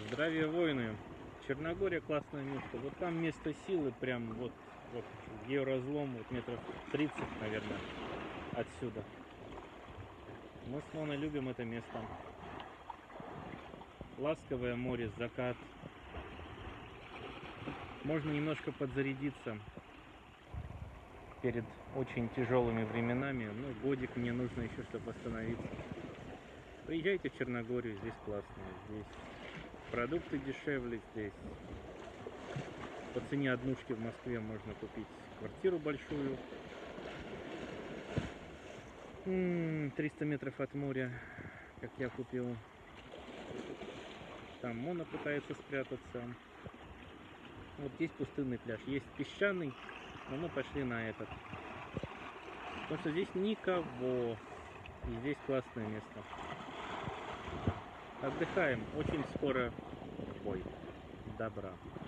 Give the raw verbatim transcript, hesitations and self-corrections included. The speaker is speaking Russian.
Здравия, воины! Черногория классное место. Вот там место силы, прям вот, вот георазлом, вот метров тридцать, наверное, отсюда. Мы с Моной любим это место. Ласковое море, закат. Можно немножко подзарядиться перед очень тяжелыми временами. Ну, годик мне нужно еще, чтобы восстановиться. Приезжайте в Черногорию, здесь классно. Здесь продукты дешевле, здесь по цене однушки в Москве можно купить квартиру большую. триста метров от моря, как я купил. Там Мона пытается спрятаться. Вот здесь пустынный пляж. Есть песчаный, но мы пошли на этот. Потому что здесь никого. И здесь классное место. Отдыхаем. Очень скоро бой. Добра.